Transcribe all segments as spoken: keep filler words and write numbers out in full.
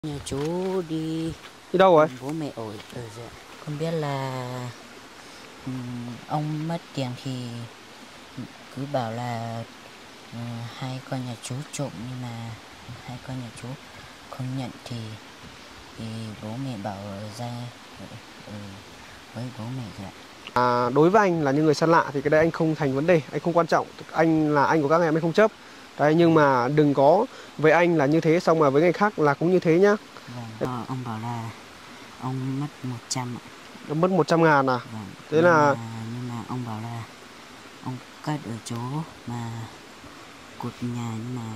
Nhà chú đi Đi đâu rồi? bố mẹ ổi ở dạ. Không biết là um, ông mất tiền thì cứ bảo là uh, hai con nhà chú trộm, nhưng mà hai con nhà chú không nhận thì, thì bố mẹ bảo ra ừ, với bố mẹ dạ. À, đối với anh là những người xa lạ thì cái đấy anh không thành vấn đề, anh không quan trọng. Anh là anh của các em, anh không chấp. Đấy, nhưng mà đừng có với anh là như thế xong mà với người khác là cũng như thế nhá. Vâng. Ờ, ông bảo là ông mất một trăm ạ. Mất một trăm ngàn à? Vâng. Thế nhưng là mà, nhưng mà ông bảo là ông cắt ở chỗ mà cột nhà, nhưng mà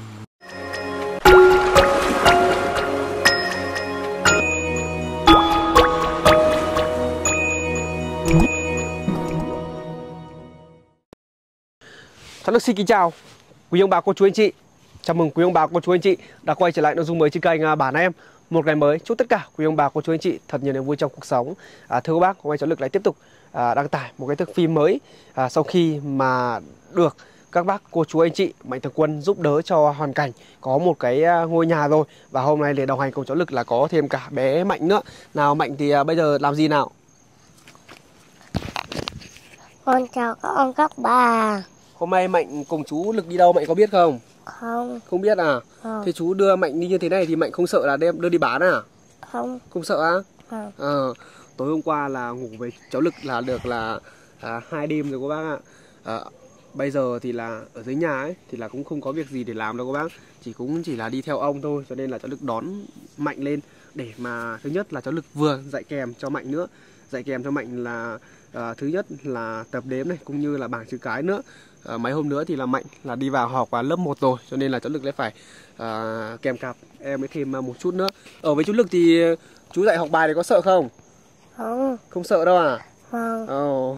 Cháu Đức xin kính chào quý ông bà cô chú anh chị. Chào mừng quý ông bà cô chú anh chị đã quay trở lại nội dung mới trên kênh Bản Em. Một ngày mới, chúc tất cả quý ông bà cô chú anh chị thật nhiều niềm vui trong cuộc sống. À, thưa các bác, hôm nay cháu Lực lại tiếp tục à, đăng tải một cái thước phim mới à, sau khi mà được các bác cô chú anh chị Mạnh Thường Quân giúp đỡ cho hoàn cảnh có một cái ngôi nhà rồi. Và hôm nay để đồng hành cùng cháu Lực là có thêm cả bé Mạnh nữa. Nào Mạnh thì à, bây giờ làm gì nào? Con chào các ông các bà. Hôm nay Mạnh cùng chú Lực đi đâu Mạnh có biết không? Không. Không biết à? Không. Thế chú đưa Mạnh đi như thế này thì Mạnh không sợ là đem đưa đi bán à? Không. Không sợ á? Không. Ờ, tối hôm qua là ngủ với cháu Lực là được là à, hai đêm rồi các bác ạ. À, bây giờ thì là ở dưới nhà ấy thì là cũng không có việc gì để làm đâu các bác. Chỉ cũng chỉ là đi theo ông thôi, cho nên là cháu Lực đón Mạnh lên để mà thứ nhất là cháu Lực vừa dạy kèm cho Mạnh nữa. Dạy kèm cho Mạnh là à, thứ nhất là tập đếm này cũng như là bảng chữ cái nữa. À, mấy hôm nữa thì là Mạnh là đi vào học vào lớp một rồi, cho nên là cháu Lực lại phải à, kèm cặp em mới thêm một chút nữa. Ở với chú Lực thì chú dạy học bài thì có sợ không? Không. Không sợ đâu à? Không. Oh.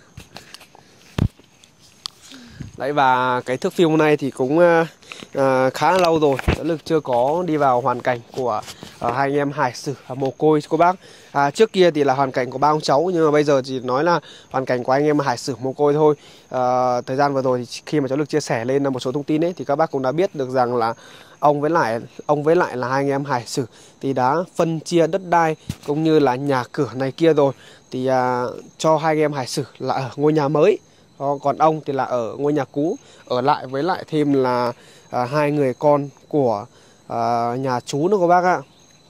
Đấy, và cái thước phim hôm nay thì cũng uh, uh, khá là lâu rồi cháu Lực chưa có đi vào hoàn cảnh của uh, hai anh em Hải Sử uh, mồ côi cô bác. À, trước kia thì là hoàn cảnh của ba ông cháu, nhưng mà bây giờ chỉ nói là hoàn cảnh của anh em Hải Sử mồ côi thôi. Uh, thời gian vừa rồi thì khi mà cháu Lực chia sẻ lên một số thông tin ấy thì các bác cũng đã biết được rằng là ông với lại ông với lại là hai anh em Hải Sử thì đã phân chia đất đai cũng như là nhà cửa này kia rồi, thì uh, cho hai anh em Hải Sử là ở ngôi nhà mới. Còn ông thì là ở ngôi nhà cũ, ở lại với lại thêm là à, hai người con của à, nhà chú nữa các bác ạ.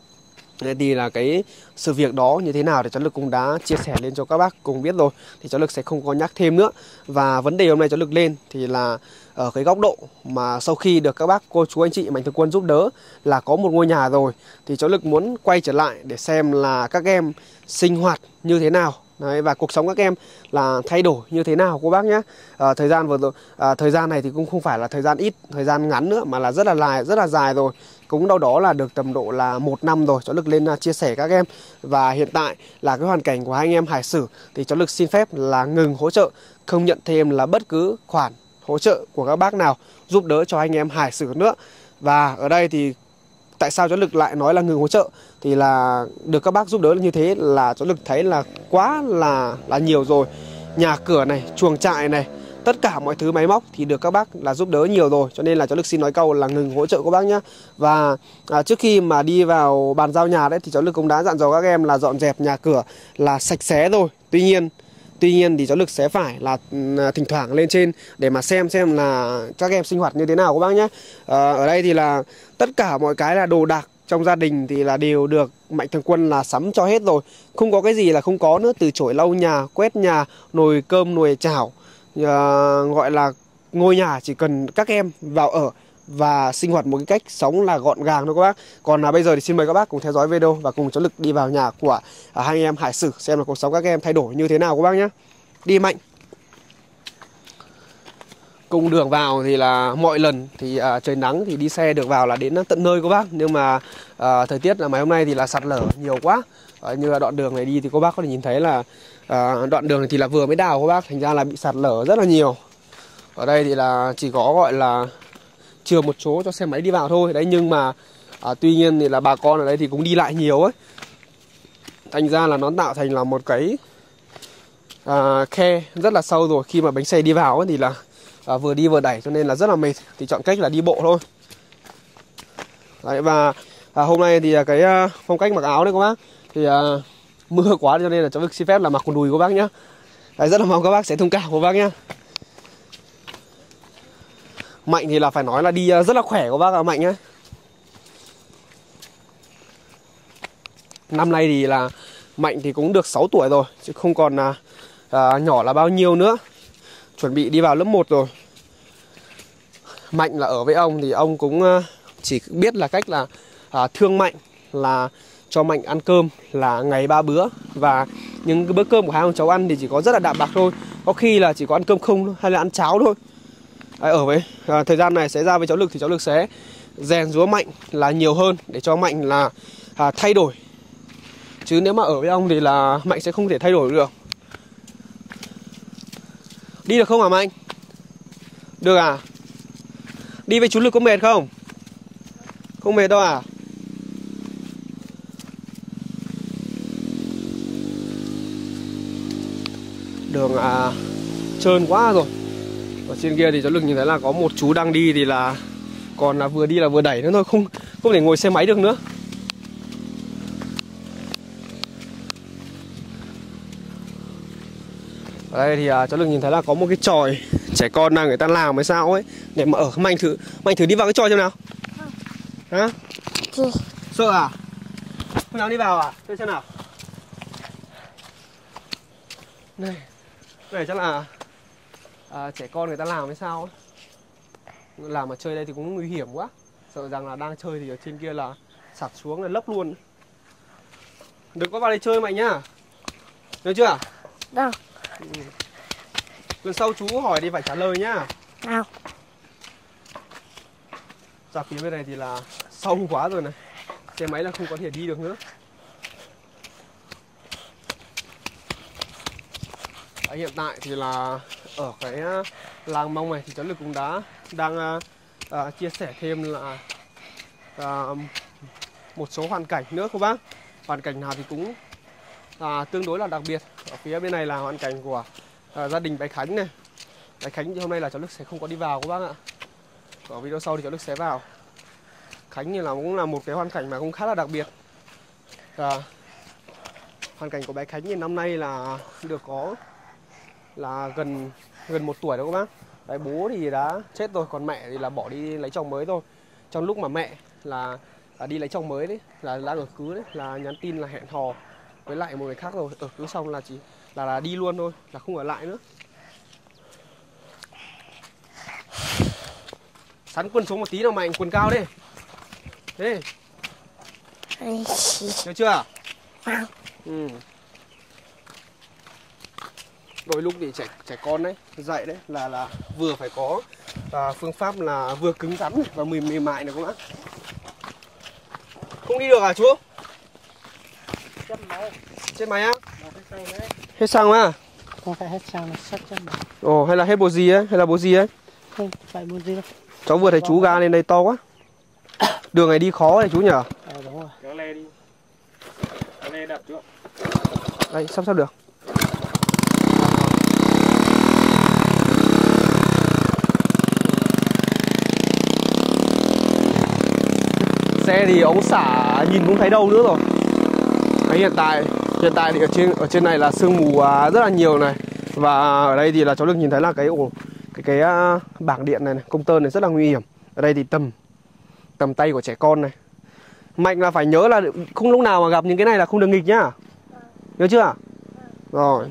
Thế thì là cái sự việc đó như thế nào thì cháu Lực cũng đã chia sẻ lên cho các bác cùng biết rồi, thì cháu Lực sẽ không có nhắc thêm nữa. Và vấn đề hôm nay cháu Lực lên thì là ở cái góc độ mà sau khi được các bác cô chú anh chị Mạnh Thường Quân giúp đỡ là có một ngôi nhà rồi, thì cháu Lực muốn quay trở lại để xem là các em sinh hoạt như thế nào. Đấy, và cuộc sống các em là thay đổi như thế nào cô bác nhé. À, thời gian vừa rồi, à, thời gian này thì cũng không phải là thời gian ít, thời gian ngắn nữa mà là rất là dài, rất là dài rồi. Cũng đâu đó là được tầm độ là một năm rồi cháu Lực lên uh, chia sẻ các em. Và hiện tại là cái hoàn cảnh của hai anh em Hải Sử thì cháu Lực xin phép là ngừng hỗ trợ, không nhận thêm là bất cứ khoản hỗ trợ của các bác nào giúp đỡ cho anh em Hải Sử nữa. Và ở đây thì tại sao cháu Lực lại nói là ngừng hỗ trợ thì là được các bác giúp đỡ như thế là cháu Lực thấy là quá là là nhiều rồi. Nhà cửa này, chuồng trại này, tất cả mọi thứ máy móc thì được các bác là giúp đỡ nhiều rồi, cho nên là cháu Lực xin nói câu là ngừng hỗ trợ các bác nhé. Và à, trước khi mà đi vào bàn giao nhà đấy thì cháu Lực cũng đã dặn dò các em là dọn dẹp nhà cửa là sạch sẽ rồi. Tuy nhiên Tuy nhiên thì cháu Lực sẽ phải là thỉnh thoảng lên trên để mà xem xem là các em sinh hoạt như thế nào các bác nhé. À, ở đây thì là tất cả mọi cái là đồ đạc trong gia đình thì là đều được Mạnh Thường Quân là sắm cho hết rồi. Không có cái gì là không có nữa, từ chổi lau nhà, quét nhà, nồi cơm, nồi chảo. À, gọi là ngôi nhà chỉ cần các em vào ở và sinh hoạt một cái cách sống là gọn gàng thôi các bác. Còn là bây giờ thì xin mời các bác cùng theo dõi video và cùng cháu Lực đi vào nhà của à, hai anh em Hải Sử xem là cuộc sống các em thay đổi như thế nào các bác nhé. Đi Mạnh. Cùng đường vào thì là mọi lần thì à, trời nắng thì đi xe được vào là đến tận nơi các bác. Nhưng mà à, thời tiết là ngày hôm nay thì là sạt lở nhiều quá. À, như là đoạn đường này đi thì các bác có thể nhìn thấy là à, đoạn đường này thì là vừa mới đào các bác, thành ra là bị sạt lở rất là nhiều. Ở đây thì là chỉ có gọi là chừa một chỗ cho xe máy đi vào thôi đấy, nhưng mà à, tuy nhiên thì là bà con ở đây thì cũng đi lại nhiều ấy, thành ra là nó tạo thành là một cái à, khe rất là sâu rồi. Khi mà bánh xe đi vào ấy, thì là à, vừa đi vừa đẩy cho nên là rất là mệt, thì chọn cách là đi bộ thôi đấy. Và à, hôm nay thì cái uh, phong cách mặc áo đấy các bác thì uh, mưa quá cho nên là cháu Lực xin phép là mặc quần đùi các bác nhá. Đấy, rất là mong các bác sẽ thông cảm các bác nhá. Mạnh thì là phải nói là đi uh, rất là khỏe các bác ạ, Mạnh nhá. Năm nay thì là Mạnh thì cũng được sáu tuổi rồi chứ không còn uh, uh, nhỏ là bao nhiêu nữa. Chuẩn bị đi vào lớp một rồi. Mạnh là ở với ông thì ông cũng uh, chỉ biết là cách là uh, thương Mạnh là cho Mạnh ăn cơm là ngày ba bữa. Và những cái bữa cơm của hai ông cháu ăn thì chỉ có rất là đạm bạc thôi. Có khi là chỉ có ăn cơm không thôi, hay là ăn cháo thôi. Đấy, ở với à, thời gian này sẽ ra với cháu Lực thì cháu Lực sẽ rèn giũa Mạnh là nhiều hơn để cho Mạnh là à, thay đổi. Chứ nếu mà ở với ông thì là Mạnh sẽ không thể thay đổi được. Đi được không hả Mạnh? Được à? Đi với chú Lực có mệt không? Không mệt đâu à? Đường à, trơn quá rồi. Ở trên kia thì cháu Lực nhìn thấy là có một chú đang đi thì là còn là vừa đi là vừa đẩy nữa thôi, không không thể ngồi xe máy được nữa. Ở đây thì à, cháu Lực nhìn thấy là có một cái chòi trẻ con đang người ta làm hay sao ấy để mà ở. Mạnh thử Mạnh thử đi vào cái chòi xem nào. Hả? Chị. Sợ à? Không dám đi vào à? Chơi xem nào. Này, này chắc là à, trẻ con người ta làm hay sao ấy. Làm mà chơi đây thì cũng nguy hiểm quá. Sợ rằng là đang chơi thì ở trên kia là sạt xuống là lấp luôn. Đừng có vào đây chơi Mạnh nhá. Được chưa? Đâu? Ừ. Lần sau chú hỏi thì phải trả lời nhá. Đâu? Ra phía bên này thì là sâu quá rồi này. Xe máy là không có thể đi được nữa. Ở hiện tại thì là ở cái làng Mông này thì cháu Lực cũng đã đang uh, uh, chia sẻ thêm là uh, một số hoàn cảnh nữa các bác. Hoàn cảnh nào thì cũng uh, tương đối là đặc biệt. Ở phía bên này là hoàn cảnh của uh, gia đình bé Khánh này. Bé Khánh thì hôm nay là cháu Lực sẽ không có đi vào các bác ạ. Ở video sau thì cháu Lực sẽ vào. Khánh thì là cũng là một cái hoàn cảnh mà cũng khá là đặc biệt. uh, Hoàn cảnh của bé Khánh thì năm nay là được có là gần gần một tuổi đó các bác. Đấy, bố thì đã chết rồi, còn mẹ thì là bỏ đi lấy chồng mới thôi. Trong lúc mà mẹ là, là đi lấy chồng mới đấy, là đang ở cứ đấy, là nhắn tin là hẹn hò với lại một người khác rồi. Ở cứ xong là chỉ là, là đi luôn thôi, là không ở lại nữa. Sắn quần xuống một tí nào Mạnh, quần cao đi. Thế. Được chưa? Vâng. Ừ. Đôi lúc thì trẻ trẻ con đấy dạy đấy là là vừa phải có à, phương pháp là vừa cứng rắn và mềm mềm mại này các bác. Không đi được à chú? Chân máy. Trên máy á? Hết, hết xăng á? không phải hết xăng, là sắt chân máy. Ồ, hay là hết bột gì ấy? Hay là bột gì ấy? Không phải bột gì đâu. Cháu vừa thấy chú ga lên đây to quá. Đường này đi khó này chú nhỉ? À, đúng rồi. Kéo le đi. Kéo le đập chú ạ. Đây, sắp sắp được. Xe thì ống xả nhìn cũng thấy đâu nữa rồi. Đấy, hiện tại hiện tại thì ở trên ở trên này là sương mù rất là nhiều này. Và ở đây thì là cháu được nhìn thấy là cái ổ cái cái uh, bảng điện này, này, công tơ này rất là nguy hiểm. Ở đây thì tầm tầm tay của trẻ con này. Mạnh là phải nhớ là không lúc nào mà gặp những cái này là không được nghịch nhá. Nhớ chưa? Rồi.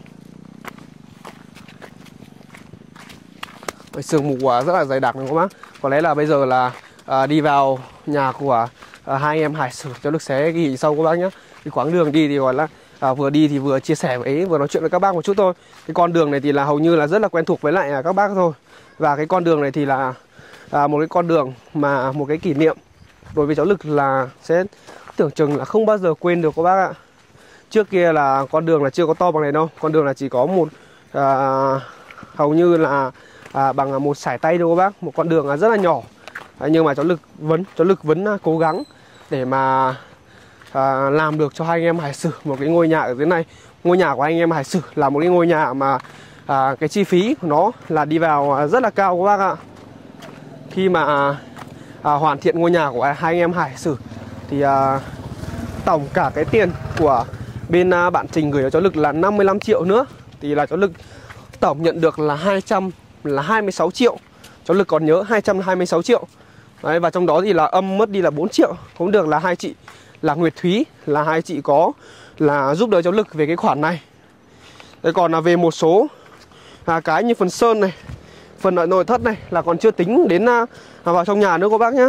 Cái sương mù rất là dày đặc này các bác. Có lẽ là bây giờ là à, đi vào nhà của à, hai anh em Hải Sử, cháu Lực sẽ ghi sau các bác nhé. Cái quãng đường đi thì gọi là à, vừa đi thì vừa chia sẻ với vừa nói chuyện với các bác một chút thôi. Cái con đường này thì là hầu như là rất là quen thuộc với lại à, các bác thôi. Và cái con đường này thì là à, một cái con đường mà một cái kỷ niệm đối với cháu Lực là sẽ tưởng chừng là không bao giờ quên được các bác ạ. Trước kia là con đường là chưa có to bằng này đâu, con đường là chỉ có một à, hầu như là à, bằng một sải tay thôi các bác, một con đường là rất là nhỏ. À, nhưng mà cháu Lực vẫn cháu Lực vẫn cố gắng để mà à, làm được cho hai anh em Hải Sử một cái ngôi nhà ở dưới này. Ngôi nhà của anh em Hải Sử là một cái ngôi nhà mà à, cái chi phí của nó là đi vào rất là cao các bác ạ. Khi mà à, hoàn thiện ngôi nhà của hai anh em Hải Sử thì à, tổng cả cái tiền của bên à, bạn Trình gửi cho cháu Lực là năm mươi lăm triệu nữa, thì là cháu Lực tổng nhận được là hai trăm là hai mươi sáu triệu. Cháu Lực còn nhớ hai trăm hai mươi sáu triệu. Đấy, và trong đó thì là âm mất đi là bốn triệu. Cũng được là hai chị là Nguyệt Thúy, là hai chị có là giúp đỡ cháu Lực về cái khoản này. Đấy, còn là về một số à, cái như phần sơn này, phần nội nội thất này là còn chưa tính đến à, vào trong nhà nữa các bác nhá.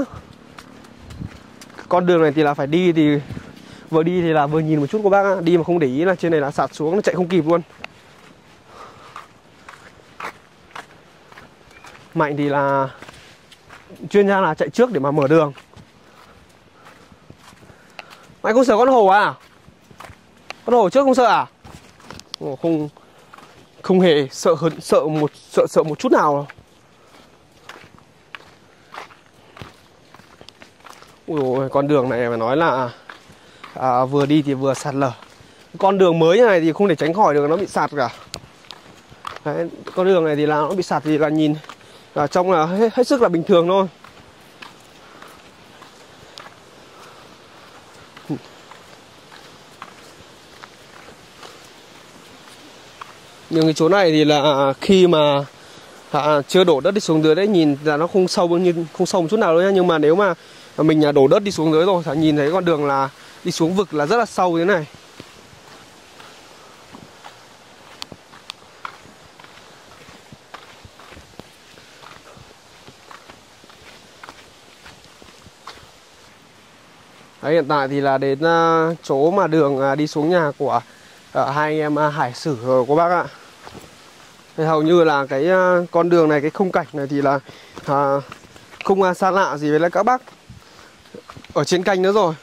Con đường này thì là phải đi thì vừa đi thì là vừa nhìn một chút các bác á. Đi mà không để ý là trên này là sạt xuống, nó chạy không kịp luôn. Mạnh thì là chuyên gia là chạy trước để mà mở đường. Mạnh không sợ con hổ à? Con hổ trước không sợ à? Ồ, không không hề sợ hận sợ một sợ sợ một chút nào. Ui dồi, con đường này phải nói là à, vừa đi thì vừa sạt lở. Con đường mới như này thì không thể tránh khỏi được, nó bị sạt cả. Đấy, con đường này thì là nó bị sạt thì là nhìn ở trong là hết, hết sức là bình thường thôi. Nhưng cái chỗ này thì là khi mà à, chưa đổ đất đi xuống dưới đấy, nhìn là nó không sâu như không sâu một chút nào đâu nhá. Nhưng mà nếu mà mình đổ đất đi xuống dưới rồi, nhìn thấy con đường là đi xuống vực là rất là sâu thế này. Đấy, hiện tại thì là đến uh, chỗ mà đường uh, đi xuống nhà của uh, hai anh em uh, Hải Sử rồi các bác ạ. Thì hầu như là cái uh, con đường này, cái khung cảnh này thì là uh, không uh, xa lạ gì với lại các bác ở trên kênh nữa rồi.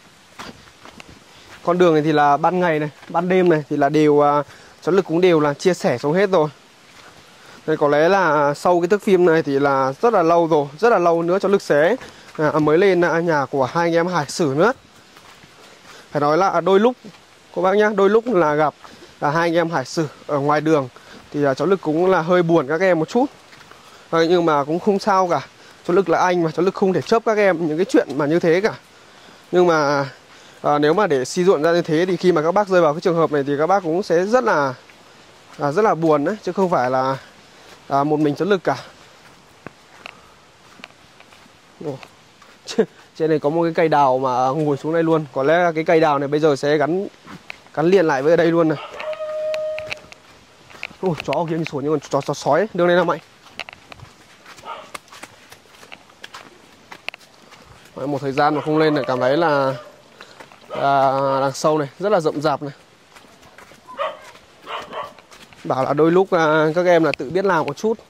Con đường này thì là ban ngày này, ban đêm này thì là đều uh, cháu Lực cũng đều là chia sẻ xuống hết rồi. Đây, có lẽ là sau cái thước phim này thì là rất là lâu rồi, rất là lâu nữa cháu Lực sẽ à, mới lên nhà của hai anh em Hải Sử nữa. Phải nói là đôi lúc các bác nhá, đôi lúc là gặp là hai anh em Hải Sử ở ngoài đường thì à, cháu Lực cũng là hơi buồn các em một chút. À, nhưng mà cũng không sao cả. Cháu Lực là anh mà, cháu Lực không thể chấp các em những cái chuyện mà như thế cả. Nhưng mà à, nếu mà để suy luận ra như thế thì khi mà các bác rơi vào cái trường hợp này thì các bác cũng sẽ rất là à, rất là buồn đấy, chứ không phải là à, một mình cháu Lực cả. Ồ. Trên này có một cái cây đào mà ngồi xuống đây luôn. Có lẽ cái cây đào này bây giờ sẽ gắn gắn liền lại với đây luôn này. Ôi, chó kia đi xuống như con chó, chó sói ấy. Đường này là Mạnh. Một thời gian mà không lên này cảm thấy là à, đằng sâu này rất là rậm rạp này. Bảo là đôi lúc à, các em là tự biết làm một chút.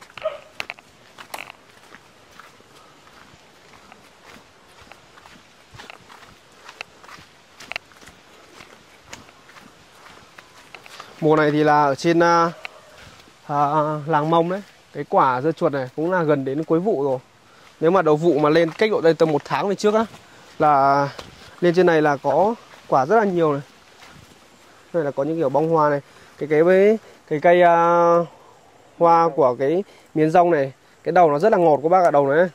Mùa này thì là ở trên à, à, làng Mông đấy, cái quả dưa chuột này cũng là gần đến cuối vụ rồi. Nếu mà đầu vụ mà lên cách độ đây tầm một tháng về trước á, là lên trên này là có quả rất là nhiều này. Đây là có những kiểu bông hoa này. Cái cái với cái cây uh, hoa của cái miến rong này, cái đầu nó rất là ngọt các bác ạ, đầu này.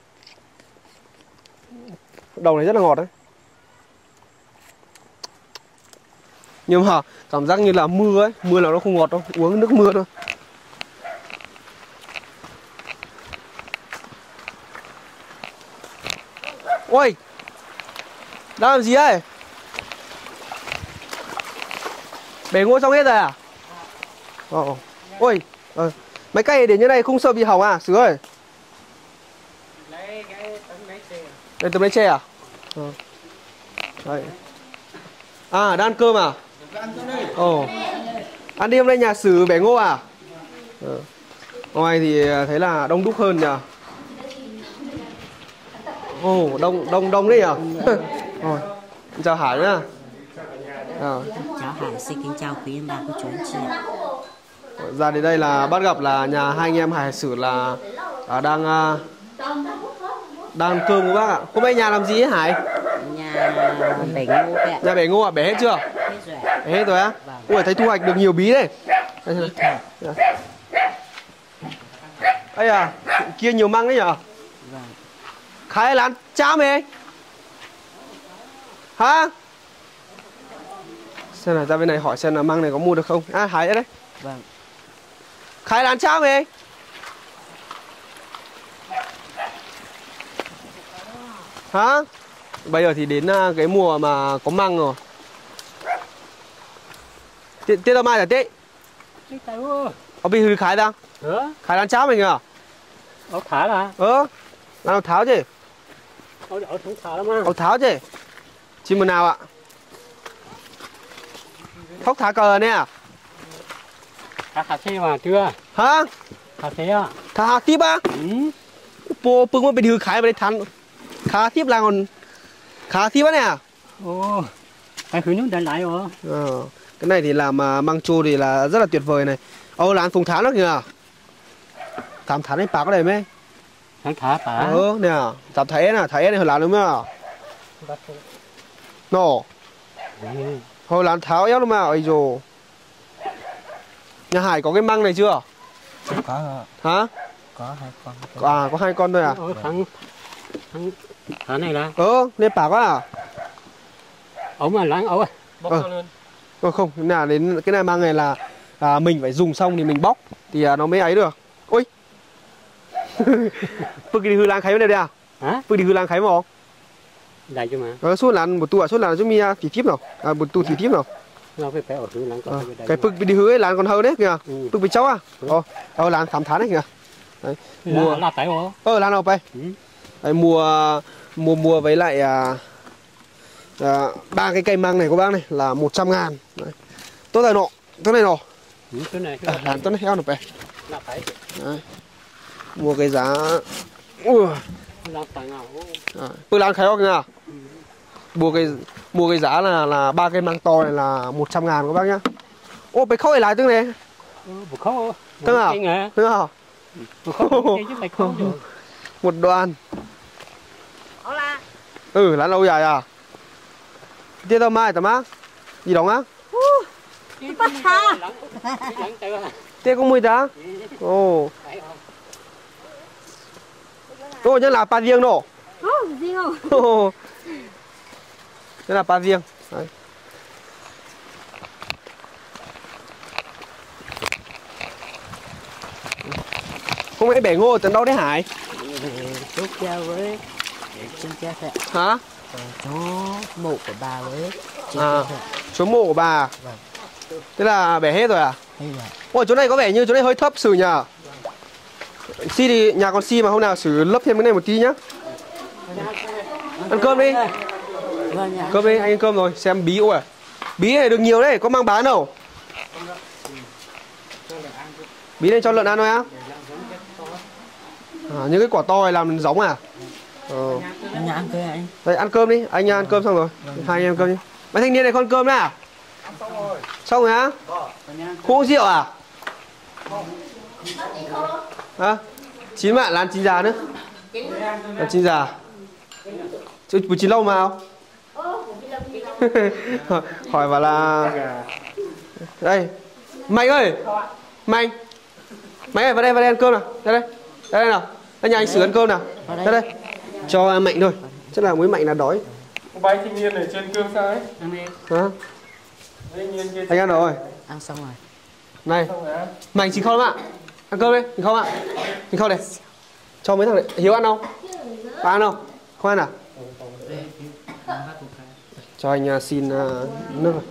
Đầu này rất là ngọt đấy. Nhưng mà cảm giác như là mưa ấy, mưa là nó không ngọt đâu, uống nước mưa thôi. Ôi, đang làm gì ấy? Bể ngô xong hết rồi à? Ồ, ôi, à, mấy cây để như này không sợ bị hỏng à, Sứ ơi? Lấy cái tấm lấy tre. Đây tấm lấy tre à? À. Đấy. À, đang ăn cơm à? Ồ, ăn đi hôm nay nhà Sứ bể ngô à? Ừ. Ngoài thì thấy là đông đúc hơn nhờ. Ồ, oh, đông đông đông đấy nhờ. Rồi, chào Hải nhá. À. Cháu Hải xin kính chào quý em bà cô chú anh chị. Ra đến đây là bắt gặp là nhà hai anh em Hải Sử là à, đang à, đang ăn cơm các bác ạ. Hôm nay nhà làm gì ấy Hải? Nhà bể ngô kìa. Nhà bể ngô à? Bể hết chưa? Hết rồi ạ. Bể hết rồi á? Vâng. Ui, thấy thu hoạch được nhiều bí đấy. Ây à, kia nhiều măng đấy nhở? Vâng. Khai là ăn cháo mày. Hả? Xem là ra bên này hỏi xem là măng này có mua được không. À hái đấy. Vâng. Khai làm sao vậy? Hả? Bây giờ thì đến cái mùa mà có măng rồi. Tiết tiết mai là tết. Ở bên hư khai đang. Hả? Khai làm sao mình à? Ốc thả là? Ờ. Làm tháo chứ. Ốc ốc không thả lắm á. Ốc tháo chứ. Chim mừng nào ạ? Thóc thả cờ nè à? Thả thả xe mà chưa? Hả? Thả xe à? Thả hạt tiếp á? Ừ. Bố bưng mà bên hư khai mà đây thắn. Khá tiếp là còn khá tiếp á nè. Ồ. Phải khử nước đánh lại rồi. Ờ. Cái này thì làm uh, măng chua thì là rất là tuyệt vời này. Ô là ăn phùng tháo đó kìa. Thám thán anh bạc ở đây mấy. Thả thả thả. Ờ nè, thám thấy nè, thấy này hồi làm đúng không? Nổ. Ừ. Hồi làm tháo éo đúng mà, ây dồ. Nhà Hải có cái măng này chưa? Có. Hả? Có hai con. À có hai con thôi à? Ờ, thằng thằng thằng này là Ờ, nên bạc quá à? ống mà láng ống à? Bóc Ờ. ra luôn. Ờ không, cái nào đến cái này măng này là à, mình phải dùng xong thì mình bóc thì à, nó mới ấy được. Ôi. Phước đi hư lang kháy bên đây đây à? Hả? Phước đi hư lang kháy mà. Đại chứ mà. Ờ suốt là một tu à, suốt là giúp mi thì tiếp nào. À một tu thì tiếp nào. Nó phải phải ở thứ láng Ờ, có cái Phước đi hư ấy là còn hơn đấy kìa. Ừ. Phước bị cháu à? Ờ, ờ là thám thán đấy kìa. Đấy. Mua Là, là tại ổ. Ờ là nào bay. Ừ. Đấy, mua mua mua với lại à, à, ba cái cây măng này của bác này là một trăm ngàn. Đấy. Tốt này nọ, tốt này nọ. Ừ, cái này À, làm tốt này heo được bay. là phải Đấy. Mua cái giá ui là phải nào. à, Phước làm khéo kìa. Mua cái mua cái giá là là ba cây măng to này là một trăm ngàn các bác nhá. Ô phải khâu lại tương này. Ừ, một khâu. Tương à? À? Tương à? Một khâu chứ phải khâu được. Một đoàn. Ừ, lá lâu dài à? Tiếp tao mai tao má. Gì đó á? Bắt ha. Tiếp cũng mười tá. Ồ. Ồ, nhớ là pa riêng đó. Ồ, riêng không? Ồ. Nhớ là pa riêng. Đấy. Không lẽ bẻ ngô tận đâu đấy Hải? Chú cha với chân cha thôi. Hả? Còn chú mụ của bà với chân À, cha thôi. chỗ mộ của bà. Vâng. Thế là bẻ hết rồi à? Hay là Ôi chỗ này có vẻ như chỗ này hơi thấp xử nhỉ? Si thì nhà con Si mà hôm nào xử lấp thêm cái này một tí nhá. Ăn cơm đi. vâng ạ. Cơm đi, anh ăn cơm rồi, xem bí ôi. Bí này được nhiều đấy, có mang bán đâu. Bí này cho lợn ăn thôi á? À, những cái quả to này làm giống à? Ờ. Anh ăn cơm anh. Đây ăn cơm đi, anh ăn cơm xong rồi. Hai anh em ăn cơm đi. Mấy thanh niên này con cơm nào? Xong rồi. Xong rồi á? Không uống rượu à? Hả? Chín bạn là ăn chín già nữa. Ăn chín già. Chứ bún chín lâu mà không? Hỏi bảo là đây Mạnh ơi, Mạnh Mạnh ơi vào đây vào đây ăn cơm nào. Đây đây. Đây, đây nào. Đây nhà anh xử ăn cơm nào. Đây đây. Cho Mạnh thôi. Chắc là mới Mạnh là đói. Có bánh thanh niên ở trên cơm sao ấy? Hả? Thanh niên kia Anh ăn rồi. Ăn xong rồi. Này, xong rồi á. Mạnh chị không ạ? Ăn cơm đi, chị không ạ? Chị không đây. Cho mấy thằng này. Hiếu ăn không? Bà ăn không? Không ăn à? Cho anh uh, xin uh, nước rồi.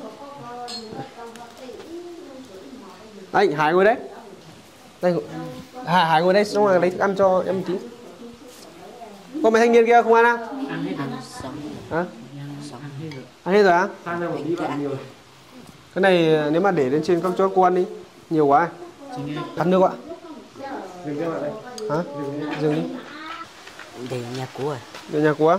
Anh Hải ngồi đấy. Đây. Hải, Hải ngồi đây xong rồi lấy thức ăn cho em một tí. Có mấy thanh niên kia không ăn à? Ăn xong. Hả? Ăn xong. Ăn hết rồi á? Hai ra một tí bạn nhiều. Cái này nếu mà để lên trên các cho cô ăn đi. Nhiều quá. Cắt nước ạ. Dừng cho bạn đây. Hả? Dừng đi. Để nhà cũ à? Để nhà cô á?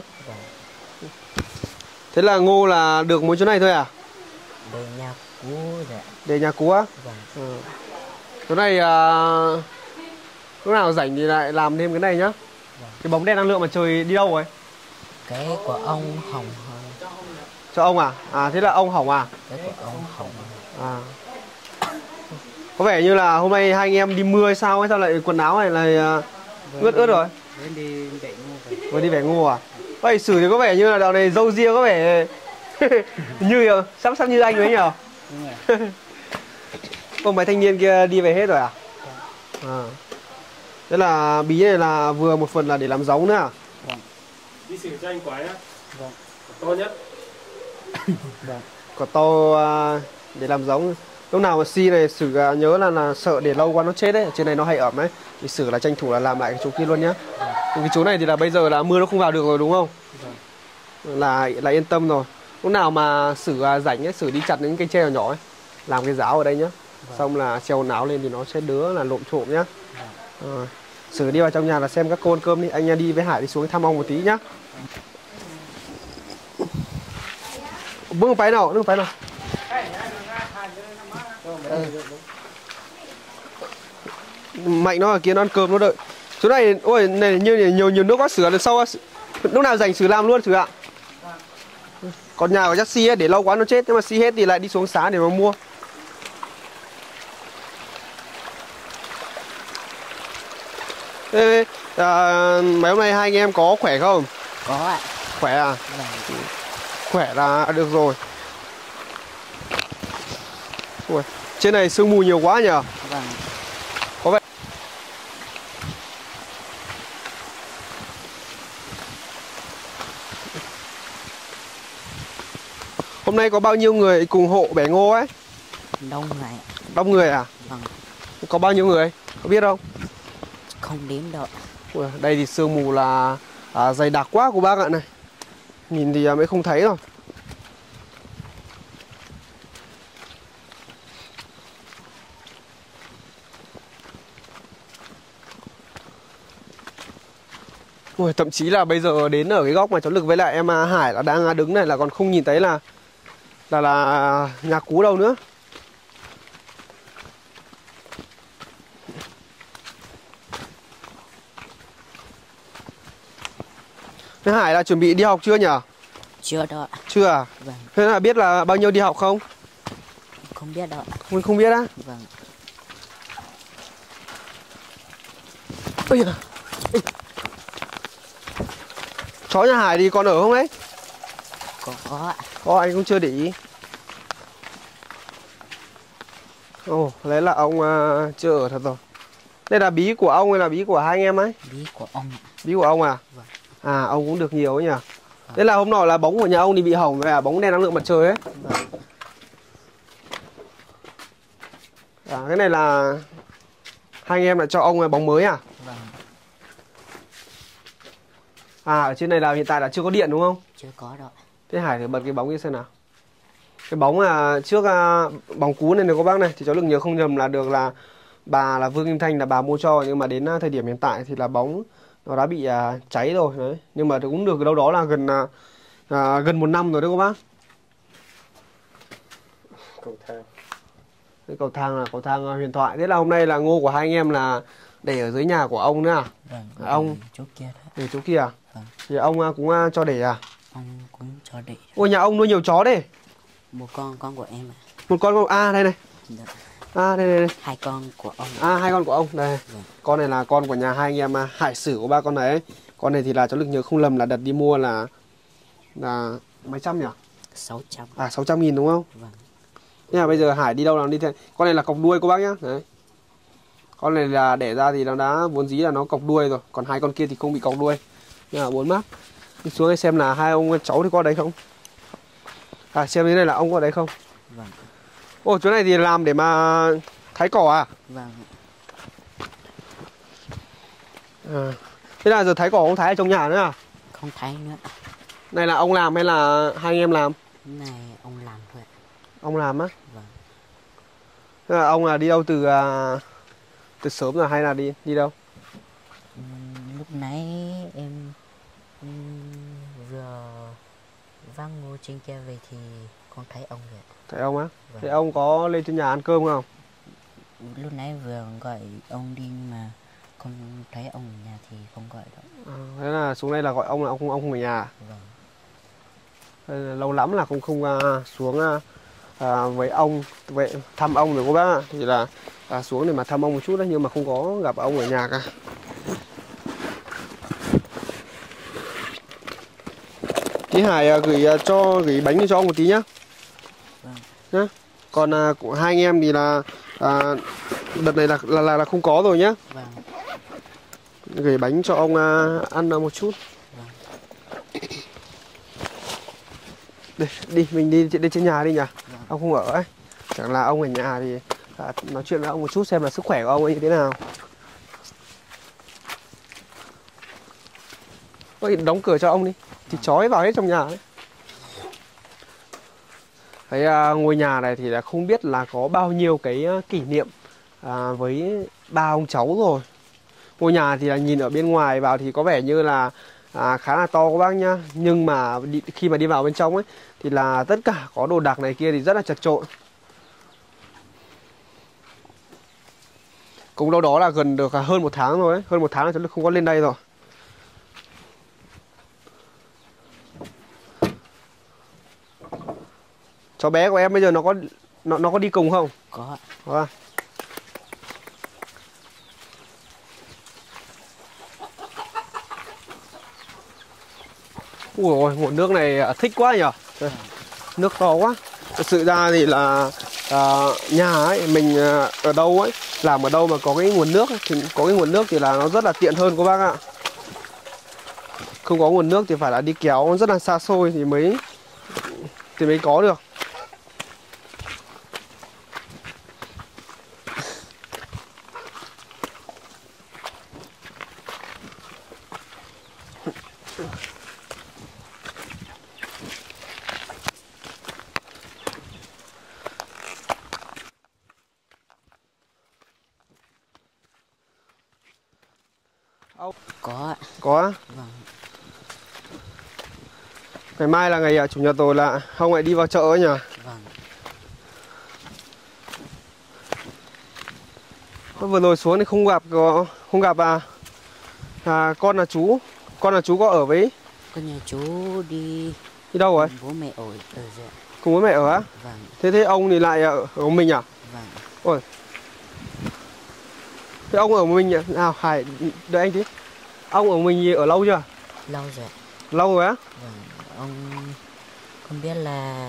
Thế là ngô là được mỗi chỗ này thôi à? Để nhà cũ dạ. Để nhà cũ á? Vâng. Ừ. Chỗ này à, lúc nào rảnh thì lại làm thêm cái này nhá. Vâng. Cái bóng đèn năng lượng mà trời đi đâu rồi? Cái của ông hỏng hơn. Cho ông à? À thế là ông hỏng à? Cái của ông hỏng. À. Có vẻ như là hôm nay hai anh em đi mưa hay sao ấy, sao lại quần áo này là ướt ướt rồi? Đi để ngô về. Vừa đi vẻ ngô à? Vậy xử thì có vẻ như là dạo này râu ria có vẻ Như sắp sắp như anh ấy nhỉ? Đúng rồi. Còn mấy thanh niên kia đi về hết rồi à? À. Thế là bí này là vừa một phần là để làm giống nữa à? Vâng. Đi xử cho anh quái á. Vâng. To nhất. Vâng. Có to uh, để làm giống. Lúc nào mà si này xử uh, nhớ là là sợ để lâu quá nó chết đấy. Ở trên này nó hay ẩm ấy. Thì xử là tranh thủ là làm lại cái chỗ kia luôn nhá. Vâng. Cái chỗ này thì là bây giờ là mưa nó không vào được rồi đúng không? Vâng. Là là yên tâm rồi. Lúc nào mà xử uh, rảnh ấy, xử đi chặt những cây tre nhỏ nhỏ ấy, làm cái giáo ở đây nhá. Vâng. Xong là treo náo lên thì nó sẽ đỡ là lộn trộm nhá. Vâng. À, xử đi vào trong nhà là xem các cô ăn cơm đi. Anh đi với Hải đi xuống thăm ông một tí nhá. Bước một cái nào, bước một cái nào. Ừ. Mạnh nó ở kia nó ăn cơm nó đợi. Chỗ này ôi này như nhiều nhiều nước quá sửa lần sau lúc nào rảnh sửa làm luôn sửa ạ. Còn nhà của chắc si ấy, để lâu quá nó chết, nhưng mà si hết thì lại đi xuống xá để mà mua. Ê, à, mấy hôm nay hai anh em có khỏe không? Có ạ. Khỏe à? Vâng. Khỏe là được rồi. Ui, trên này sương mù nhiều quá nhỉ? Vâng. Có vẻ hôm nay có bao nhiêu người cùng hộ bẻ ngô ấy? Đông người. Đông người à? Vâng. Có bao nhiêu người? Có biết không? Không đếm được. Ui, đây thì sương mù là à, dày đặc quá của bác ạ này. Nhìn thì mới không thấy rồi. Ui, thậm chí là bây giờ đến ở cái góc mà cháu Lực với lại em Hải là đang đứng này là còn không nhìn thấy là là là nhà Cú đâu nữa. Thế Hải là chuẩn bị đi học chưa nhỉ? Chưa đâu ạ. Chưa à? Vâng. Thế là biết là bao nhiêu đi học không? Không biết đâu ạ. Không, không biết á? Vâng. Ôi giời. Ê. Chó nhà Hải thì còn ở không đấy? Có có ạ. Có, anh cũng chưa để ý. Ồ, đấy là ông uh, chưa ở thật rồi. Đây là bí của ông hay là bí của hai anh em ấy? Bí của ông ạ. Bí của ông à? Vâng. À, ông cũng được nhiều ấy nhỉ? Vâng. Đây là hôm nọ là bóng của nhà ông thì bị hỏng với à, bóng đèn năng lượng mặt trời ấy. Vâng. À, cái này là hai anh em lại cho ông là bóng mới à? Vâng. À, ở trên này là hiện tại là chưa có điện đúng không? Chưa có đâu. Thế Hải thử bật cái bóng kia xem nào. Cái bóng là trước uh, bóng Cú này này các bác này, thì cháu Lực nhớ không nhầm là được là bà là Vương Kim Thanh là bà mua cho, nhưng mà đến uh, thời điểm hiện tại thì là bóng nó đã bị uh, cháy rồi đấy. Nhưng mà cũng được đâu đó là gần uh, uh, gần một năm rồi đấy các bác. Cầu thang. Cái cầu thang là cầu thang uh, huyền thoại. Thế là hôm nay là ngô của hai anh em là để ở dưới nhà của ông nữa à? Vâng. À, ông chỗ kia đó. để chỗ kia à? Vâng. Thì ông uh, cũng uh, cho để à? Ông cũng cho để. Ôi nhà ông nuôi nhiều chó đấy. Một con con của em ạ. Một con con à đây này. Dạ. À đây đây đây. Hai con của ông. À hai con của ông đây. Vâng. Con này là con của nhà hai anh em Hải Sử của ba con này ấy. Con này thì là cháu Lực nhớ không lầm là đợt đi mua là là mấy trăm nhỉ? Sáu trăm. À sáu trăm nghìn đúng không? Vâng. Nhưng mà bây giờ Hải đi đâu nào đi theo. Con này là cọc đuôi cô bác nhá. Đấy. Con này là đẻ ra thì nó đã vốn dĩ là nó cọc đuôi rồi. Còn hai con kia thì không bị cọc đuôi. Nhưng mà bốn mắt. Đi xuống đây xem là hai ông cháu thì có đấy không? À xem thế này là ông có đấy không? Vâng. Ồ chỗ này thì làm để mà thái cỏ à? Vâng. À. Thế là giờ thái cỏ ông thái ở trong nhà nữa à? Không thấy nữa. Này là ông làm hay là hai anh em làm? Cái này ông làm thôi ạ. Ông làm á? Vâng. Thế là ông là đi đâu từ uh, từ sớm rồi hay là đi đi đâu? Uhm, lúc nãy em um, vừa vác ngô trên kia về thì con thấy ông vậy. Thấy ông á? Vâng. Thế ông có lên trên nhà ăn cơm không? Lúc nãy vừa gọi ông đi nhưng mà không thấy ông ở nhà thì không gọi đâu. À, thế là xuống đây là gọi ông là ông không ông không ở nhà. Vâng. Thế là lâu lắm là không không uh, xuống uh, uh, với ông với thăm ông rồi cô bác ạ. Thì là uh, xuống để mà thăm ông một chút đấy nhưng mà không có gặp ông ở nhà cả. Tí Hải à, gửi à, cho gửi bánh cho ông một tí nhá. Vâng. Nhá. Còn à, của hai anh em thì là à, đợt này là, là là là không có rồi nhá. Vâng. Gửi bánh cho ông à, ăn à, một chút. Vâng. Đi, đi mình đi đi trên nhà đi nhỉ. Vâng. Ông không ở ấy. Chẳng là ông ở nhà thì à, nói chuyện với ông một chút xem là sức khỏe của ông ấy như thế nào. Ôi, đóng cửa cho ông đi. Thì chói vào hết trong nhà ấy. Cái à, ngôi nhà này thì là không biết là có bao nhiêu cái à, kỷ niệm à, với ba ông cháu rồi. Ngôi nhà thì là nhìn ở bên ngoài vào thì có vẻ như là à, khá là to các bác nhá. Nhưng mà đi, khi mà đi vào bên trong ấy thì là tất cả có đồ đạc này kia thì rất là chật chội. Cũng đâu đó là gần được hơn một tháng rồi ấy. Hơn một tháng là chúng không có lên đây rồi. Cháu bé của em bây giờ nó có nó nó có đi cùng không? Có. Có. Ui ôi, nguồn nước này thích quá nhỉ. Đây, nước to quá. Thực sự ra thì là à, nhà ấy mình ở đâu ấy, làm ở đâu mà có cái nguồn nước ấy, thì có cái nguồn nước thì là nó rất là tiện hơn các bác ạ. Không có nguồn nước thì phải là đi kéo rất là xa xôi thì mới thì mới có được. Có. Có. Vâng. Ngày mai là ngày chủ nhật rồi là không lại đi vào chợ ấy nhỉ? Vâng. Vừa rồi xuống thì không gặp không gặp à, à con là chú con là chú có ở với Con nhà chú đi đi đâu rồi? bố mẹ ở ở dạ. Cùng với mẹ ở á? Vâng. Thế thế ông thì lại ở, ở mình à? Vâng. Ôi. Thế ông ở mình nhỉ? Nào Hải đợi anh tí. Ông ở mình ở lâu chưa? Lâu rồi. Lâu rồi á? Vâng. Ông không biết là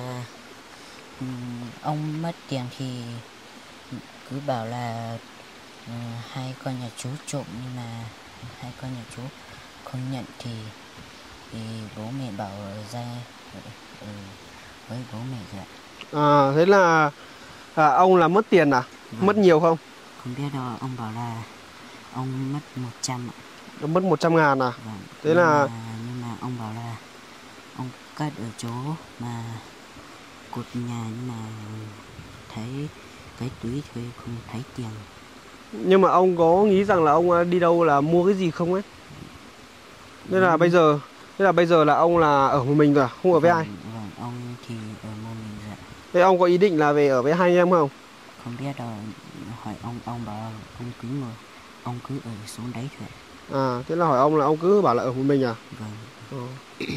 um, ông mất tiền thì cứ bảo là uh, hai con nhà chú trộm, nhưng mà hai con nhà chú không nhận thì thì bố mẹ bảo ra ừ, với bố mẹ rồi. À thế là à, ông là mất tiền à? Vâng. Mất nhiều không? Không biết đâu, ông bảo là ông mất một trăm ạ. Ông mất một trăm ngàn à? Vâng. Thế nhưng là mà, nhưng mà ông bảo là ông cắt ở chỗ mà cột nhà, nhưng mà thấy cái túi thuê không thấy tiền. nhưng mà ông có nghĩ rằng là ông đi đâu là mua cái gì không ấy? Nên là Ừ. bây giờ Thế là bây giờ là ông là ở một mình rồi à? Không ở với Vâng, ai? vâng, ông thì ở một mình rồi. Thế ông có ý định là về ở với hai anh em không? Không biết đâu, hỏi ông ông bảo ông cứ ngồi, ông cứ ở xuống đấy thôi. À thế là hỏi ông là ông cứ bảo là ở một mình à? Vâng.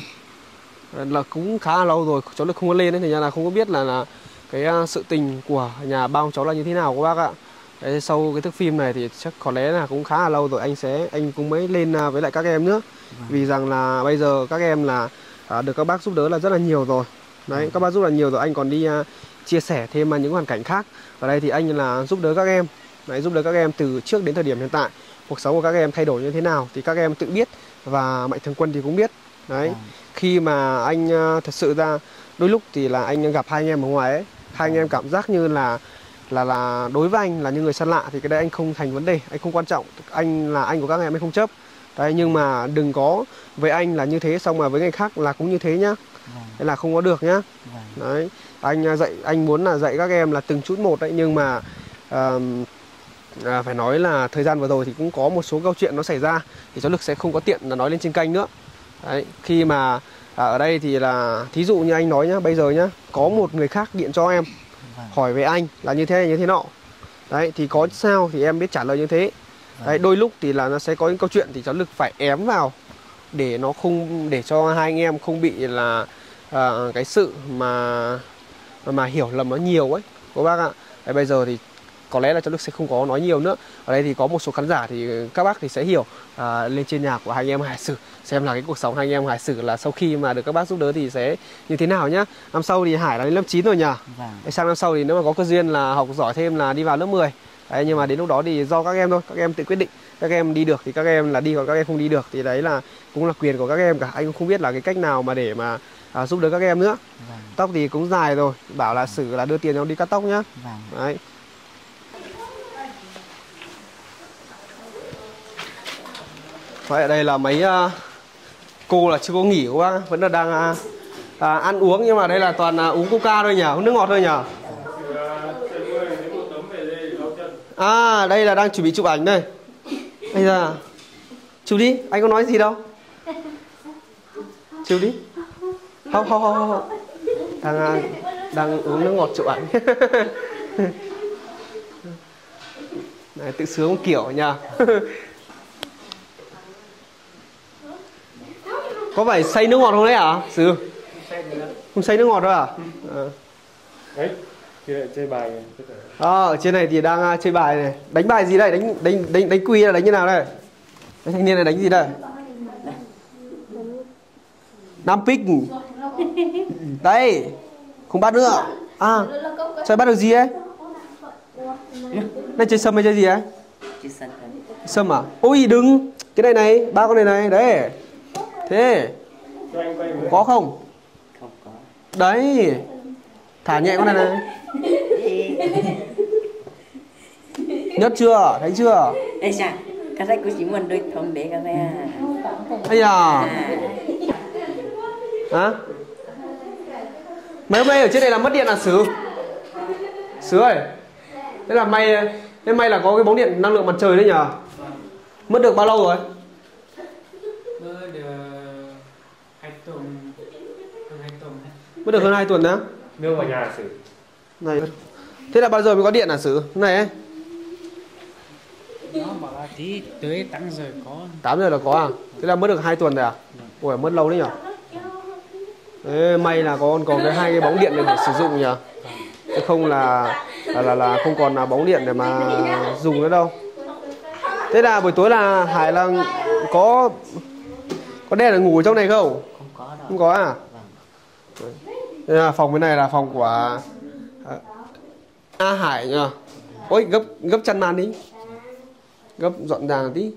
Ừ. Là cũng khá là lâu rồi cháu được không có lên ấy, thì ra là không có biết là là cái uh, sự tình của nhà ba ông cháu là như thế nào các bác ạ. Đấy, sau cái thước phim này thì chắc có lẽ là cũng khá là lâu rồi anh sẽ anh cũng mới lên uh, với lại các em nữa. Vâng. Vì rằng là bây giờ các em là uh, được các bác giúp đỡ là rất là nhiều rồi. Đấy, Vâng. các bác giúp là nhiều rồi, anh còn đi uh, chia sẻ thêm uh, những hoàn cảnh khác. Ở đây thì anh là giúp đỡ các em. Đấy, giúp đỡ các em từ trước đến thời điểm hiện tại. Cuộc sống của các em thay đổi như thế nào thì các em tự biết, và Mạnh Thường Quân thì cũng biết. Đấy, Vâng. khi mà anh uh, thật sự ra đôi lúc thì là anh gặp hai anh em ở ngoài ấy, hai anh em cảm giác như là là là đối với anh là như người xa lạ, thì cái đấy anh không thành vấn đề, anh không quan trọng, anh là anh của các em, anh không chấp. Đấy, nhưng mà đừng có với anh là như thế xong mà với người khác là cũng như thế nhá. Vâng. Thế là không có được nhá. Vâng. Đấy, anh dạy anh muốn là dạy các em là từng chút một đấy, nhưng mà uh, à, phải nói là thời gian vừa rồi thì cũng có một số câu chuyện nó xảy ra, thì cháu Lực sẽ không có tiện là nói lên trên kênh nữa. Đấy, khi mà à, ở đây thì là thí dụ như anh nói nhá, bây giờ nhá, có một người khác điện cho em Vâng. hỏi về anh là như thế này như thế nọ. Đấy, thì có sao thì em biết trả lời như thế. Đấy, đôi lúc thì là nó sẽ có những câu chuyện thì cháu Lực phải ém vào để nó không, để cho hai anh em không bị là à, cái sự mà mà hiểu lầm nó nhiều ấy các bác ạ. Đấy, bây giờ thì có lẽ là Cháu Đức sẽ không có nói nhiều nữa. Ở đây thì có một số khán giả thì các bác thì sẽ hiểu à, lên trên nhà của hai anh em Hải Sử xem là cái cuộc sống hai anh em Hải Sử là sau khi mà được các bác giúp đỡ thì sẽ như thế nào nhá. Năm sau thì Hải là đến lớp chín rồi nhỉ. Vâng. Sang năm sau thì nếu mà có cơ duyên là học giỏi thêm là đi vào lớp mười. Đấy, nhưng mà đến lúc đó thì do các em thôi, các em tự quyết định. Các em đi được thì các em là đi, còn các em không đi được thì đấy là cũng là quyền của các em cả. Anh cũng không biết là cái cách nào mà để mà à, giúp đỡ các em nữa. Vâng. Tóc thì cũng dài rồi, bảo là Sử là đưa tiền cho đi cắt tóc nhá. Vâng. Đấy. Vậy ở đây là mấy uh, cô là chưa có nghỉ quá, vẫn là đang uh, à, ăn uống, nhưng mà đây là toàn uh, uống coca thôi nhỉ, uống nước ngọt thôi nhỉ. À, đây là đang chuẩn bị chụp ảnh đây. Bây giờ chụp đi, anh có nói gì đâu. Chụp đi. Không, không, không, không. Đang, đang uống nước ngọt chụp ảnh. Này, tự sướng một kiểu nha. Có phải xay nước ngọt không đấy hả? Sử không xay nước ngọt đâu à? À. Đấy, kia lại chơi bài. À, ở trên này thì đang uh, chơi bài này. Đánh bài gì đây? Đánh đánh đánh đánh quy là đánh như nào đây? Cái thanh niên này đánh gì đây? Nam pick. Đây. Không bắt nữa. À, chơi bắt được gì ấy? Đây chơi sâm hay chơi gì ấy? Chơi sân. Sâm à? Ôi đừng. Cái này này, ba con này này, đấy. Thế. Có không? Không có. Đấy. Thả nhẹ con này này. Nhất chưa? Thấy chưa? Ê chà, cái này cũng chỉ muốn đôi thông để cái này. Ây à. Hả? Mấy hôm nay ở trên này là mất điện à Sử? Sử ơi. Thế là may thế may là có cái bóng điện năng lượng mặt trời đấy nhờ. Mất được bao lâu rồi? Mất được hai tuần, hơn hai tuần. Mất được hơn hai tuần đó. Đưa vào nhà Sử. Này. Thế là bao giờ mới có điện à Sử? Này ấy. Nó bảo là tí tới tám giờ có. tám giờ là có à? Thế là mất được hai tuần rồi à? Ủa mất lâu đấy nhỉ? Thế may là có còn cái hai cái bóng điện này để sử dụng nhỉ? Chứ không là là là, là không còn là bóng điện để mà dùng nữa đâu. Thế là buổi tối là Hải là có có đen là ngủ ở trong này không? Không có đâu. Không có à? Vâng. Đây là phòng bên này là phòng của A Hải nhỉ? Ôi gấp gấp chăn màn đi. Gấp dọn dàng tí.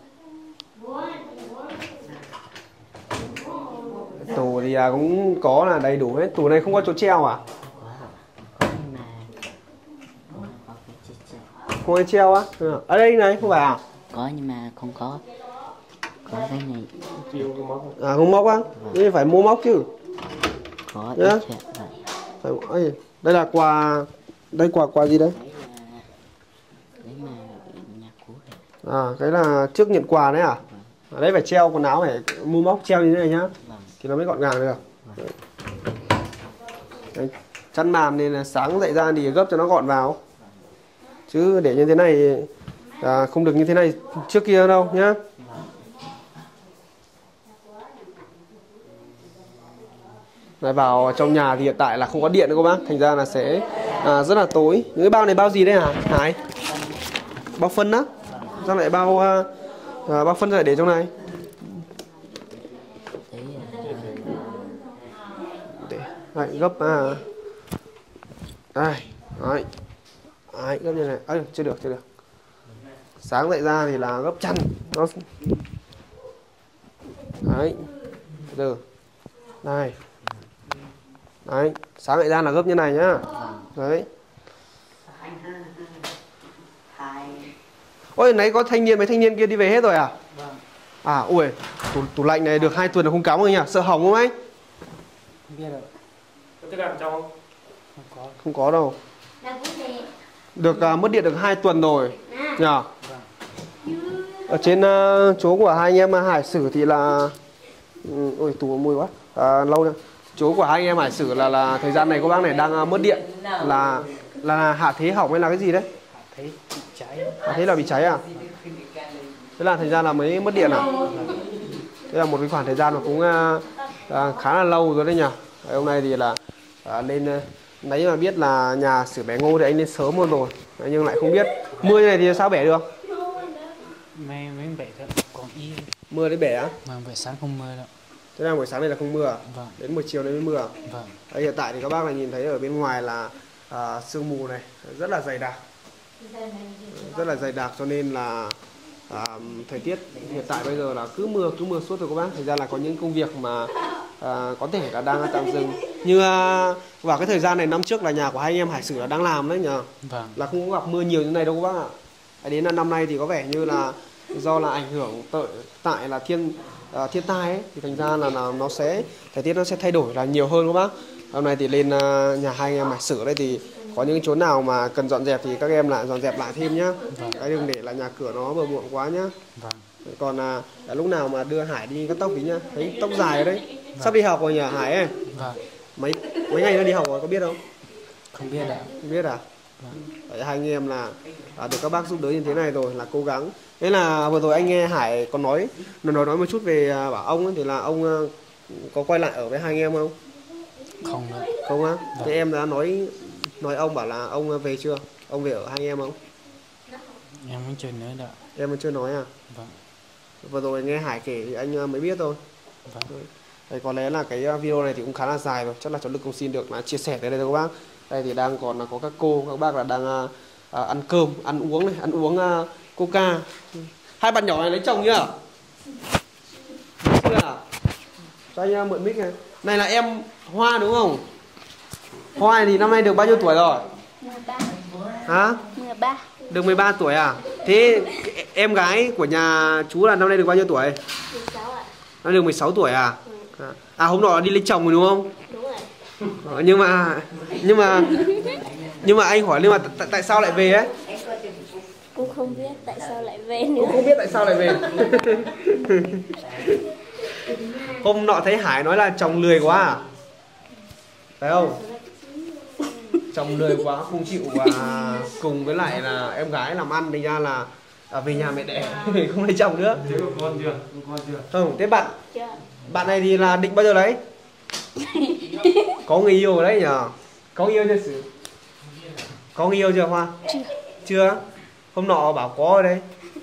Tủ thì à, cũng có là đầy đủ hết. Tủ này không có chỗ treo à? Có nhưng mà có cái chiếc chiếc. Không có treo á? Ừ. Ở đây này không phải à? Có nhưng mà không có. Có cái này. À không móc á? Đây phải mua móc chứ. Có Nhá. ít chuyện vậy. Phải, ơi, đây là quà. Đây quà quà gì đấy? Đấy mà nhà cũ này. À cái là trước nhận quà đấy à? Ở đây phải treo quần áo, phải mua móc treo như thế này nhá. Vâng. Thì nó mới gọn gàng được. Đấy. Đấy. Chăn màn nên là sáng dậy ra thì gấp cho nó gọn vào. Chứ để như thế này à, không được như thế này trước kia đâu nhá. Lại vào trong nhà thì hiện tại là không có điện nữa cô bác, thành ra là sẽ à, rất là tối. Những cái bao này bao gì đấy hả Hải? Bao phân á? Sao lại bao à, bao phân lại để trong này? Để đấy, gấp à. Đây, đấy. Đấy, gấp như này. Ây, chưa được, chưa được. Sáng dậy ra thì là gấp chăn. Nó đấy. Từ đây. Đấy, sáng dậy ra là gấp như này nhá. Đấy. Ôi, nãy có thanh niên, mấy thanh niên kia đi về hết rồi à? Vâng. À, ui, tủ, tủ lạnh này được hai tuần là không cắm rồi nhỉ? Sợ hỏng không anh? Không biết rồi. Có thức ăn trong không? Không có. Không có đâu. Được uh, mất điện được hai tuần rồi nhỉ? Ở trên uh, chỗ của hai anh em Hải Sử thì là ừ, ôi tủ mùi quá. À, lâu rồi. Chỗ của hai anh em Hải Sử là là thời gian này cô bác này đang uh, mất điện là là hạ thế hỏng hay là cái gì đấy? Thấy bị cháy. Hạ thế là bị cháy à? Thế là thành ra là mới mất điện à? Thế là một cái khoảng thời gian mà cũng uh, uh, khá là lâu rồi đấy nhỉ? Hôm nay thì là uh, lên uh, Đấy mà biết là nhà xưởng bẻ ngô thì anh lên sớm luôn rồi. Đấy, nhưng lại không biết mưa như này thì sao bẻ được? Mấy mấy bể thôi, còn y. Mưa đấy bẻ á? Mà buổi sáng không mưa đâu. Thế là buổi sáng này là không mưa à? Vâng. Đến buổi chiều này mới mưa à? Vâng. Đấy, hiện tại thì các bác là nhìn thấy ở bên ngoài là à, sương mù này rất là dày đặc, rất là dày đặc, cho nên là à, thời tiết hiện tại bây giờ là cứ mưa cứ mưa suốt rồi các bác. Thực ra là có những công việc mà à, có thể là đang tạm dừng, như à, vào cái thời gian này năm trước là nhà của hai anh em Hải Sử là đang làm đấy nhờ. Vâng. Là không có gặp mưa nhiều như này đâu các bác ạ. Đến là năm nay thì có vẻ như là do là ảnh hưởng tự, tại là thiên uh, thiên tai ấy, thì thành ra là, là nó sẽ thời tiết nó sẽ thay đổi là nhiều hơn các bác. Hôm nay thì lên uh, nhà hai anh em Hải Sử đây thì có những chỗ nào mà cần dọn dẹp thì các em lại dọn dẹp lại thêm nhá. Vâng. Cái đừng để là nhà cửa nó bừa bộn quá nhá. Vâng. Còn uh, lúc nào mà đưa Hải đi cắt tóc tí nhá, thấy tóc dài ở đấy. Vâng. Sắp đi học rồi nhỉ Hải ấy. Vâng. Mấy mấy ngày nữa đi học rồi có biết không? Không biết ạ. Không biết à? Vâng. Đấy, hai anh em là à, được các bác giúp đỡ như thế này rồi là cố gắng. Thế là vừa rồi anh nghe Hải còn nói nói nói một chút về à, bảo ông ấy, thì là ông à, có quay lại ở với hai anh em không? Không nữa. Không á? Vâng. Thế em đã nói nói ông bảo là ông về chưa? Ông về ở hai anh em không? Em vẫn chưa nữa đâu. Em vẫn chưa nói à? Vâng. Vừa rồi nghe Hải kể thì anh mới biết thôi. Vâng. Đấy, có lẽ là cái video này thì cũng khá là dài rồi, chắc là cháu Lực cũng xin được là chia sẻ tới đây thôi các bác. Đây thì đang còn là có các cô các bác là đang à, ăn cơm ăn uống này, ăn uống à, coca. Hai bạn nhỏ này lấy chồng chưa? Chưa à? Cho anh à, mượn mic này. Này là em Hoa đúng không? Hoa này thì năm nay được bao nhiêu tuổi rồi? mười ba. Hả? mười ba. Được mười ba tuổi à? Thế em gái của nhà chú là năm nay được bao nhiêu tuổi? mười sáu ạ. Nó được mười sáu tuổi à? Ừ. À hôm nọ đi lấy chồng rồi đúng không? Đúng rồi. Ờ, nhưng mà nhưng mà nhưng mà anh hỏi nhưng mà tại, tại sao lại về ấy? Cũng không biết tại sao lại về nữa. Cũng không biết tại sao lại về. Hôm nọ thấy Hải nói là chồng lười quá à? Phải không? Chồng lười quá không chịu và cùng với lại là em gái làm ăn, thành ra là à, về nhà mẹ đẻ không lấy chồng nữa. Thế con chưa? Con chưa? Không, thế bạn Chưa. bạn này thì là định bao giờ đấy? Có người yêu rồi đấy nhờ? Có người yêu chưa Sử? Có người yêu chưa Hoa? Chưa. Chưa? Hôm nọ bảo có ở đây.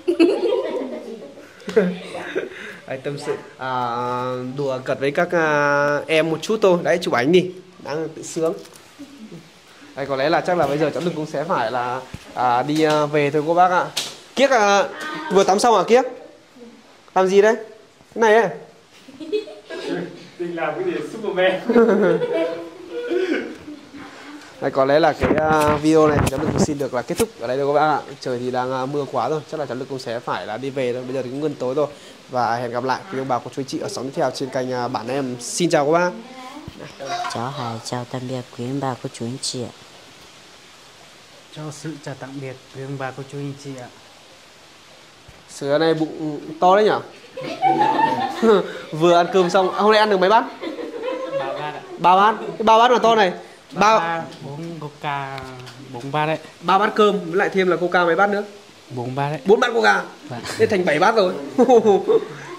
Đấy, tâm sự à, đùa cợt với các à, em một chút thôi. Đấy, chụp ảnh đi, đang tự sướng. Đấy, có lẽ là chắc là bây giờ cháu Lực cũng sẽ phải là à, đi à, về thôi cô bác ạ. Kiếc à, vừa tắm xong à Kiếc? Làm gì đấy? Cái này ấy. Định làm cái gì Superman. Đấy, có lẽ là cái uh, video này thì cháu Lực cũng xin được là kết thúc ở đây thôi các bác ạ. Trời thì đang uh, mưa quá rồi, chắc là cháu Lực cũng sẽ phải là đi về thôi. Bây giờ thì cũng gần tối rồi. Và hẹn gặp lại quý ông bà cô chú anh chị ở sóng tiếp theo trên kênh uh, Bản Em. Xin chào các bác. Cháu Hải chào tạm biệt quý ông bà cô chú anh chị ạ. Cho sự chào tạm biệt quý ông bà cô chú anh chị ạ. Sửa này bụng to đấy nhở? Vừa ăn cơm xong, hôm nay ăn được mấy bát? Ba bát ạ. Ba bát, cái ba bát là to này. Ba, Ba bốn coca, bốn bát đấy. ba bát cơm với lại thêm là coca mấy bát nữa? Bốn bát đấy. Bốn bát coca. Vâng. Thế thành bảy bát rồi.